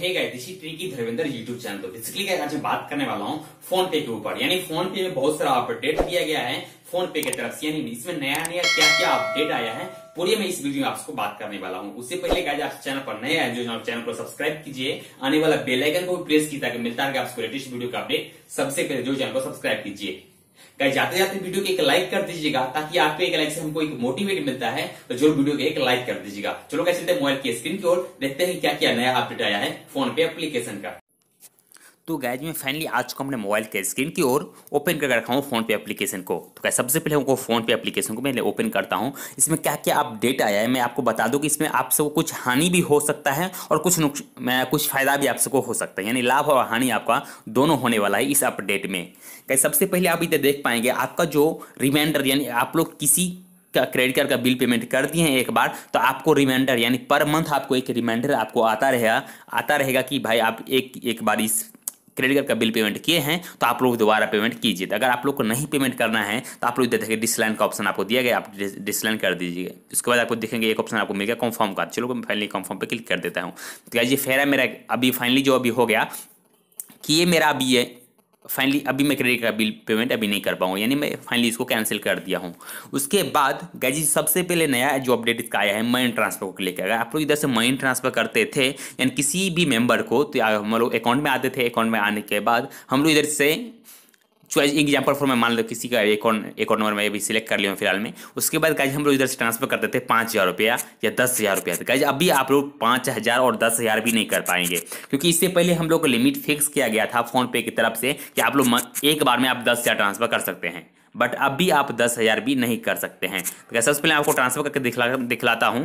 Hey guys, this is tricky Dharmendra YouTube channel. तो basically क्या आज मैं बात करने वाला हूँ फोन पे के ऊपर। यानी फोन पे में बहुत सारा अपडेट दिया गया है फोन पे की तरफ से, यानी इसमें नया नया क्या क्या अपडेट आया है पूरी मैं इस वीडियो में आपको बात करने वाला हूँ। उससे पहले गाइस आप चैनल पर नए हैं जो चैनल को सब्सक्राइब कीजिए, आने वाला बेल आइकन को भी प्रेस कीजिए ताकि मिलता है आपको लेटेस्ट वीडियो का अपडेट सबसे पहले। जो चैनल को सब्सक्राइब कीजिए गाइस, जाते जाते वीडियो के एक लाइक कर दीजिएगा ताकि आपके एक लाइक से हमको एक मोटिवेट मिलता है। तो जो वीडियो के एक लाइक कर दीजिएगा। चलो गाइस चलते हैं मोबाइल की स्क्रीन की ओर, देखते हैं क्या क्या नया अपडेट आया है फोन पे एप्लीकेशन का। तो गाइस मैं फाइनली आ चुका हूं अपने मोबाइल के स्क्रीन की ओर, ओपन करके रखा हूं फोन पे एप्लीकेशन को। तो गाइस सबसे पहले हमको फोन पे एप्लीकेशन को मैं ओपन करता हूं। इसमें क्या क्या अपडेट आया है मैं आपको बता दूं कि इसमें आप सबको कुछ हानि भी हो सकता है और कुछ फायदा भी आप सबको हो सकता है, यानी लाभ और हानि आपका दोनों होने वाला है इस अपडेट में। गाइस सबसे पहले आप इधर देख पाएंगे आपका जो रिमाइंडर, यानी आप लोग किसी का क्रेडिट कार्ड का बिल पेमेंट कर दिए हैं एक बार, तो आपको रिमाइंडर यानी पर मंथ आपको एक रिमाइंडर आपको आता रहेगा कि भाई आप एक बार इस क्रेडिट कार्ड का बिल पेमेंट किए हैं तो आप लोग दोबारा पेमेंट कीजिए। अगर आप लोग को नहीं पेमेंट करना है तो आप लोग इधर देखिए डिसलाइन का ऑप्शन आपको दिया गया, आप डिसलाइन कर दीजिए। उसके बाद आपको देखेंगे एक ऑप्शन आपको मिल गया कंफर्म का। चलो मैं फाइनली कंफर्म पे क्लिक कर देता हूँ। तो गाइस ये फेरा मेरा अभी फाइनली जो अभी हो गया कि ये मेरा अभी ये फाइनली अभी मैं क्रेडिट का बिल पेमेंट अभी नहीं कर पाऊंगा, यानी मैं फाइनली इसको कैंसिल कर दिया हूं। उसके बाद गाइस सबसे पहले नया जो अपडेट इसका आया है मनी ट्रांसफर को लेकर। अगर आप लोग इधर से मनी ट्रांसफर करते थे यानी किसी भी मेंबर को, तो हम लोग अकाउंट में आते थे, अकाउंट में आने के बाद हम लोग इधर से चॉइस एग्जाम्पल फॉर मैं मान लो किसी का अकाउंट नंबर मैं अभी सिलेक्ट कर लिया हूँ फिलहाल में। उसके बाद गाइस हम लोग इधर से ट्रांसफर करते थे 5,000 रुपया या 10,000 रुपया। तो गाइस अभी आप लोग 5,000 और 10,000 भी नहीं कर पाएंगे, क्योंकि इससे पहले हम लोग को लिमिट फिक्स किया गया था फोन पे की तरफ से कि आप लोग एक बार में आप 10,000 ट्रांसफर कर सकते हैं, बट अभी आप 10,000 भी नहीं कर सकते हैं। तो सबसे पहले आपको ट्रांसफर करके दिखलाता हूँ।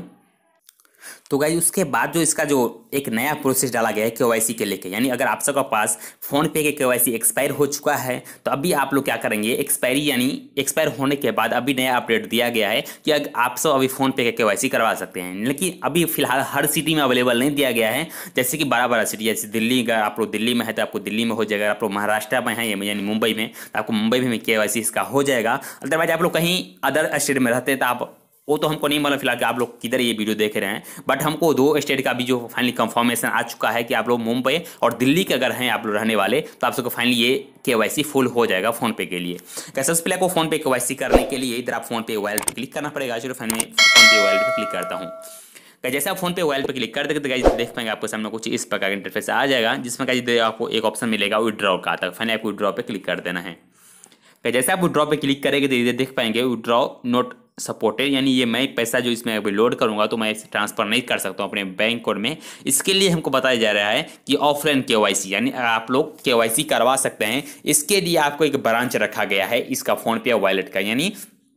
तो गाइस उसके बाद जो इसका जो एक नया प्रोसेस डाला गया है केवाईसी के लेके, यानी अगर आप सबका पास फोन पे के केवाईसी एक्सपायर हो चुका है तो अभी आप लोग क्या करेंगे, एक्सपायर होने के बाद अभी नया अपडेट दिया गया है कि अगर आप सब अभी फोन पे के केवाईसी करवा सकते हैं। लेकिन अभी फिलहाल हर सिटी में अवेलेबल नहीं दिया गया है, जैसे कि बड़ा सिटी जैसे दिल्ली, अगर आप लोग दिल्ली में है तो आपको दिल्ली में हो जाएगा, आप लोग महाराष्ट्र में है यानी मुंबई में तो आपको मुंबई में केवाईसी इसका हो जाएगा। अदरवाइज आप लोग कहीं अदर स्टेट में रहते हैं तो आप वो तो हमको नहीं मालूम फिलहाल कि आप लोग किधर ये वीडियो देख रहे हैं, बट हमको 2 स्टेट का भी जो फाइनली कंफर्मेशन आ चुका है कि आप लोग मुंबई और दिल्ली के अगर हैं आप लोग रहने वाले तो आप सबको फाइनली ये केवाईसी फुल हो जाएगा फोन पे के लिए। कैसे सबसे पहले आपको फोन पे केवाईसी करने के लिए इधर आप फोन पे वॉलेट पे क्लिक करना पड़ेगा। चलो फाइनली फोन पे वॉलेट पे क्लिक करता हूँ। जैसे आप फोन पे वॉलेट पे क्लिक कर देंगे तो गाइस देख पाएंगे आपको सामने कुछ इस प्रकार का इंटरफेस आ जाएगा, जिसमें गाइस आपको एक ऑप्शन मिलेगा विड्रॉ का। तक फाइनली आपको विड्रॉ पे क्लिक कर देना है। जैसे आप विड्रॉ पे क्लिक करेंगे तो इधर देख पाएंगे विड्रॉ नॉट सपोर्टेड, यानी ये मैं पैसा जो इसमें अभी लोड करूंगा तो मैं इसे ट्रांसफर नहीं कर सकता हूं अपने बैंक अकाउंट में। इसके लिए हमको बताया जा रहा है कि ऑफलाइन केवाईसी, यानी आप लोग केवाईसी करवा सकते हैं। इसके लिए आपको एक ब्रांच रखा गया है इसका फोन पे वॉलेट का, यानी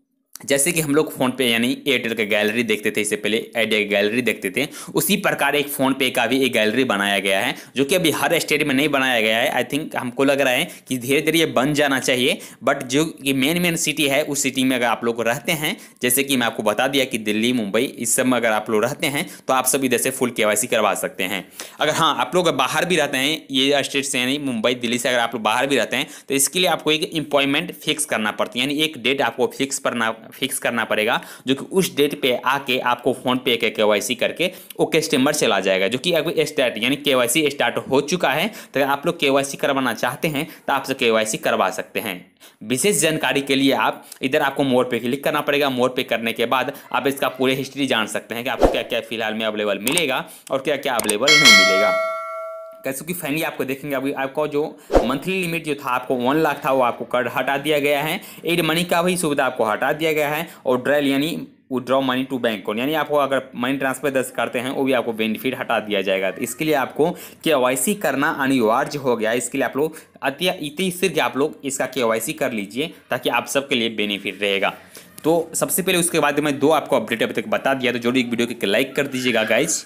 जैसे कि हम लोग फोन पे यानी एयरटेल का गैलरी देखते थे, इससे पहले आइडिया की गैलरी देखते थे, उसी प्रकार एक फोन पे का भी एक गैलरी बनाया गया है, जो कि अभी हर स्टेट में नहीं बनाया गया है। आई थिंक हमको लग रहा है कि धीरे धीरे ये बन जाना चाहिए, बट जो कि मेन सिटी है उस सिटी में अगर आप लोग रहते हैं, जैसे कि मैं आपको बता दिया कि दिल्ली मुंबई इस सब में अगर आप लोग रहते हैं तो आप सब इधर से फुल केवाईसी करवा सकते हैं। अगर हाँ आप लोग बाहर भी रहते हैं ये स्टेट से, यानी मुंबई दिल्ली से अगर आप लोग बाहर भी रहते हैं तो इसके लिए आपको एक अपॉइंटमेंट फिक्स करना पड़ती है, यानी एक डेट आपको फिक्स करना पड़ेगा, जो कि उस डेट पे आके आपको फोन पे के केवाईसी करके वो कस्टमर चला जाएगा, जो कि अभी स्टार्ट यानी केवाईसी स्टार्ट हो चुका है। तो अगर आप लोग केवाईसी करवाना चाहते हैं तो आप से केवाईसी करवा सकते हैं। विशेष जानकारी के लिए आप इधर आपको मोर पे क्लिक करना पड़ेगा। मोर पे करने के बाद आप इसका पूरे हिस्ट्री जान सकते हैं कि आपको क्या क्या फिलहाल में अवेलेबल मिलेगा और क्या क्या अवेलेबल नहीं मिलेगा। कैसे कि फाइनली आपको देखेंगे अभी आपका जो मंथली लिमिट जो था आपको 1 लाख था वो आपको कर हटा दिया गया है। एड मनी का भी सुविधा आपको हटा दिया गया है और ड्रैल यानी withdraw money to bank account, यानी आपको अगर मनी ट्रांसफर 10 करते हैं वो भी आपको बेनिफिट हटा दिया जाएगा। तो इसके लिए आपको केवाईसी करना अनिवार्य हो गया। इसके लिए आप लोग इतनी सिर्फ आप लोग इसका केवाईसी कर लीजिए ताकि आप सबके लिए बेनिफिट रहेगा। तो सबसे पहले उसके बाद मैं 2 आपको अपडेट अभी तक बता दिया, तो जो एक वीडियो को लाइक कर दीजिएगा गाइज।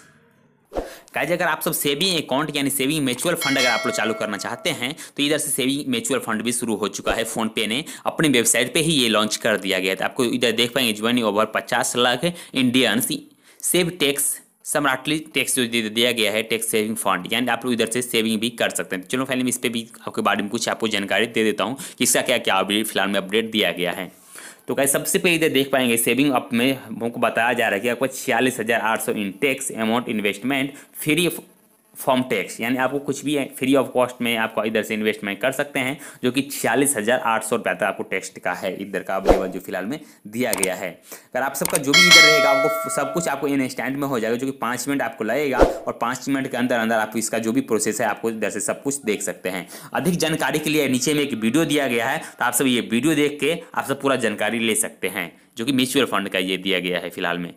अगर आप सब सेविंग अकाउंट यानी सेविंग म्यूचुअल फंड अगर आप लोग चालू करना चाहते हैं तो इधर से सेविंग म्यूचुअल फंड भी शुरू हो चुका है। फोन पे ने अपनी वेबसाइट पे ही ये लॉन्च कर दिया गया था। आपको इधर देख पाएंगे joining over 50 lakh Indians save tax smartly tax जो दिया गया है टैक्स सेविंग फंड, यानी आप लोग इधर से सेविंग भी कर सकते हैं। चलो फाइनली इस पर भी आपके बारे में कुछ आपको जानकारी दे देता हूँ कि इसका क्या क्या फिलहाल में अपडेट दिया गया है। तो गाइस सबसे पहले इधर देख पाएंगे सेविंग अप में हमको बताया जा रहा है कि आपको 46,800 in tax amount investment free from tax, यानी आपको कुछ भी फ्री ऑफ कॉस्ट में आपको इधर से इन्वेस्टमेंट कर सकते हैं, जो कि 46,800 रुपया तक आपको टैक्स का है इधर का अवेलेबल जो फिलहाल में दिया गया है। अगर आप सबका जो भी इधर रहेगा आपको सब कुछ आपको इंस्टेंट में हो जाएगा, जो कि 5 मिनट आपको लगेगा और 5 मिनट के अंदर अंदर आप इसका जो भी प्रोसेस है आपको इधर से सब कुछ देख सकते हैं। अधिक जानकारी के लिए नीचे में एक वीडियो दिया गया है, तो आप सब ये वीडियो देख के आप सब पूरा जानकारी ले सकते हैं, जो कि म्यूचुअल फंड का ये दिया गया है फिलहाल में।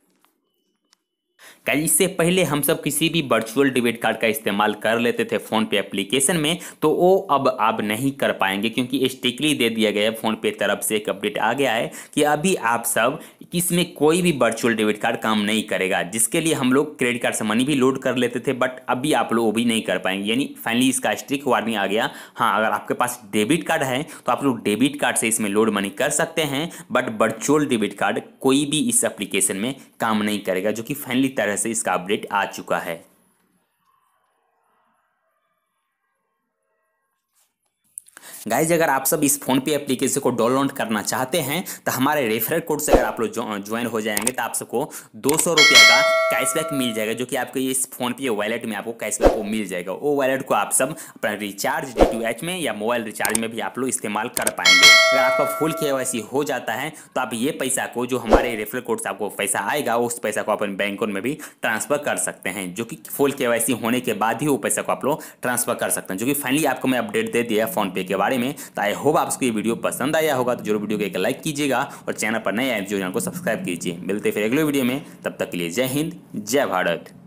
गाइस इससे पहले हम सब किसी भी वर्चुअल डेबिट कार्ड का इस्तेमाल कर लेते थे फोन पे एप्लीकेशन में, तो वो अब नहीं कर पाएंगे, क्योंकि स्ट्रिक्टली दे दिया गया है फोन पे तरफ से एक अपडेट आ गया है कि अभी आप सब इसमें कोई भी वर्चुअल डेबिट कार्ड काम नहीं करेगा, जिसके लिए हम लोग क्रेडिट कार्ड से मनी भी लोड कर लेते थे, बट अभी आप लोग वो भी नहीं कर पाएंगे। यानी फाइनली इसका स्ट्रिक्ट वार्निंग आ गया। हाँ, अगर आपके पास डेबिट कार्ड है तो आप लोग डेबिट कार्ड से इसमें लोड मनी कर सकते हैं, बट वर्चुअल डेबिट कार्ड कोई भी इस एप्लीकेशन में काम नहीं करेगा, जो कि फाइनली तरह से इसका अपडेट आ चुका है। गाइज अगर आप सब इस फोन पे एप्लीकेशन को डाउनलोड करना चाहते हैं तो हमारे रेफरल कोड से अगर आप लोग ज्वाइन हो जाएंगे तो आप सबको 200 रुपये का कैशबैक मिल जाएगा, जो कि आपके इस फोन पे वॉलेट में आपको कैशबैक को मिल जाएगा। वो वॉलेट को आप सब अपना रिचार्ज DTH में या मोबाइल रिचार्ज में भी आप लोग इस्तेमाल कर पाएंगे। अगर आपका फुल KYC हो जाता है तो आप ये पैसा को जो हमारे रेफरल कोड से आपको पैसा आएगा उस पैसा को अपने बैंक अकाउंट में भी ट्रांसफर कर सकते हैं, जो कि फुल KYC होने के बाद ही वो पैसा को आप लोग ट्रांसफर कर सकते हैं, जो कि फाइनली आपको मैं अपडेट दे दिया फोन पे के बारे में। तो आई होप आपको ये वीडियो पसंद आया होगा, तो जरूर वीडियो को एक लाइक कीजिएगा और चैनल पर नए आए जो चैनल को सब्सक्राइब कीजिए। मिलते फिर अगले वीडियो में, तब तक के लिए जय हिंद जय भारत।